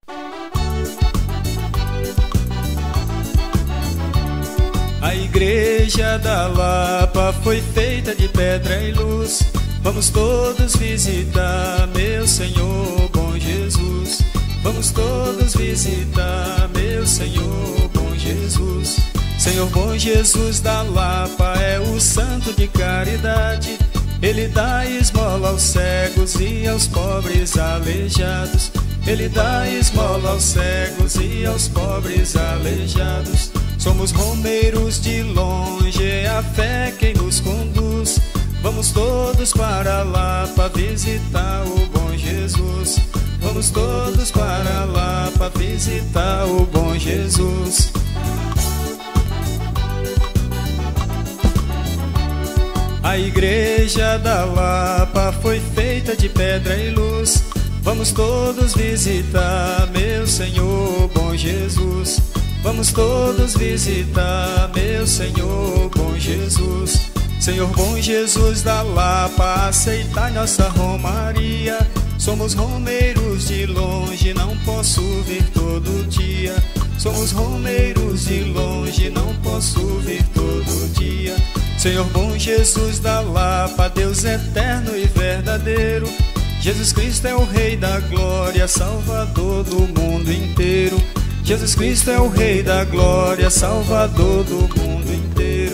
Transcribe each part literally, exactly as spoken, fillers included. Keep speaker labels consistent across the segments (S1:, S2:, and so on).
S1: A igreja da Lapa foi feita de pedra e luz. Vamos todos visitar, meu Senhor, bom Jesus. Vamos todos visitar, meu Senhor, bom Jesus. Senhor bom Jesus da Lapa é o santo de caridade. Ele dá esmola aos cegos e aos pobres aleijados. Ele dá esmola aos cegos e aos pobres aleijados. Somos romeiros de longe, é a fé quem nos conduz. Vamos todos para lá para visitar o bom Jesus. Vamos todos para lá para visitar o bom Jesus. A igreja da Lapa foi feita de pedra e luz. Vamos todos visitar, meu Senhor, bom Jesus. Vamos todos visitar, meu Senhor, bom Jesus. Senhor bom Jesus da Lapa, aceitai nossa romaria. Somos romeiros de longe, não posso vir todo dia. Somos romeiros de longe, não posso vir todo dia. Senhor bom Jesus da Lapa, Deus eterno e verdadeiro. Jesus Cristo é o Rei da glória, Salvador do mundo inteiro. Jesus Cristo é o Rei da glória, Salvador do mundo inteiro.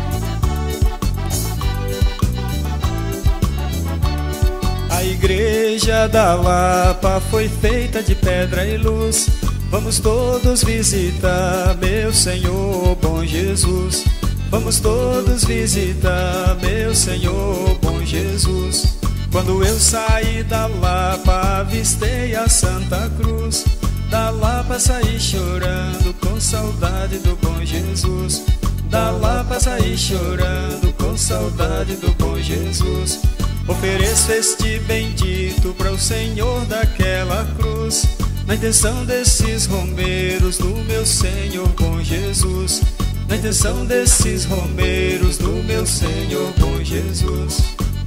S1: A igreja da Lapa foi feita de pedra e luz. Vamos todos visitar, meu Senhor, bom Jesus. Vamos todos visitar, meu Senhor, bom Jesus. Quando eu saí da Lapa, avistei a Santa Cruz. Da Lapa saí chorando, com saudade do bom Jesus. Da Lapa saí chorando, com saudade do bom Jesus. Ofereço este bendito para o Senhor daquela cruz, na intenção desses romeiros do meu Senhor bom Jesus. Na intenção desses romeiros do meu Senhor bom Jesus.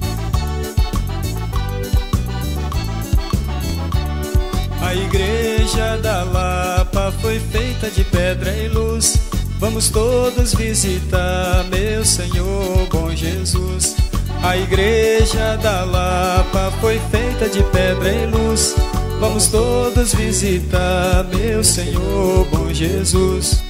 S1: A igreja da Lapa foi feita de pedra e luz. Vamos todos visitar, meu Senhor, bom Jesus. A igreja da Lapa foi feita de pedra e luz. Vamos todos visitar, meu Senhor, bom Jesus.